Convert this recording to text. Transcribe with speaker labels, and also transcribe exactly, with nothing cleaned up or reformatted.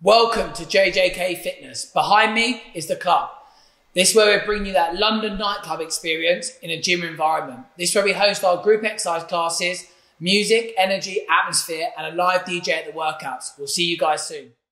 Speaker 1: Welcome to J J K Fitness. Behind me is the club. This is where we bring you that London nightclub experience in a gym environment. This is where we host our group exercise classes, music, energy, atmosphere, and a live D J at the workouts. We'll see you guys soon.